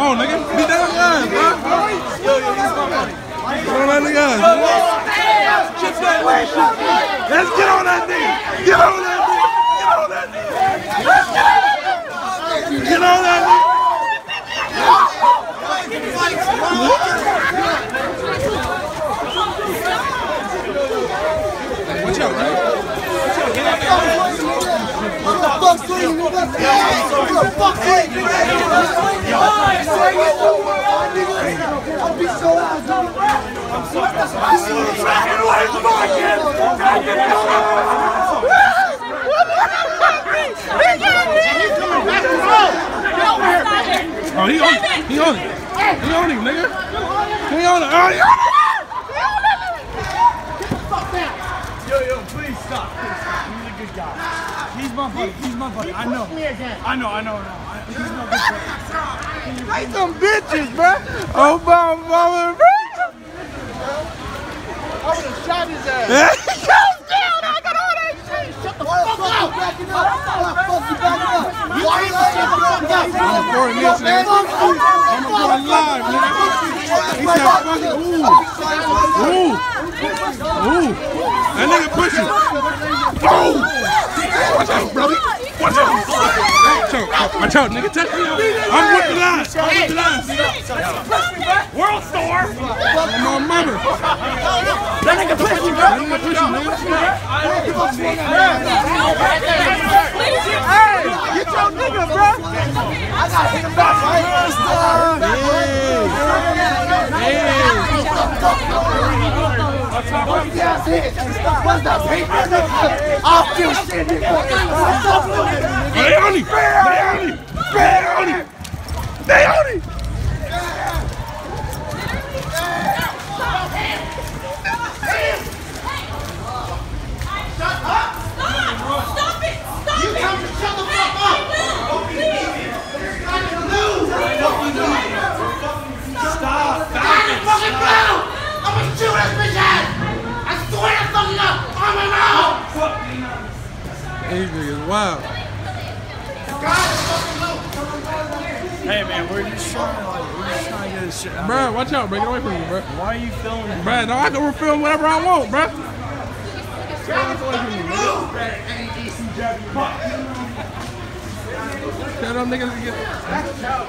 on, nigga. Beat that nigga, bro. Yo, he's my buddy. Get on that nigga. Let's get on that nigga. Get on that nigga. Get on that nigga. Get on that nigga. Watch out, man. What the fuck, nigga? What the fuck, nigga? I'll be so loud, nigga. Oh, he on it. He on it. He on him, nigga. He on it. Oh, he on it. Yo, please stop. Please stop. He's a good guy. He's my buddy. He's my buddy. I know. I know. He's my good buddy. They some bitches, bro. Oh, mama, bro. I would have shot his ass. He goes down. I got all that shit. Shut the fuck up. Why you backing up? Why you backing up? I'm recording this, nigga. I'm recording live, nigga. He said, fuck it. Ooh. That nigga pushing. Oh! Watch out, brother. Watch out. Watch out, nigga. Touch me. I'm with the line. World Star. I'm my mother. That nigga pushing, bro. That nigga pushing, nigga. Hey, get your nigga, bro. I gotta hit him back, right? What's that paper? I'll feel shit, nigga. They on him. These niggas wild. Hey man, we're just trying to get this shit out. Bro, watch out, bro. Get away from me, bro. Why are you filming? Bro, no, I can film whatever I want, bro. Tell them niggas to get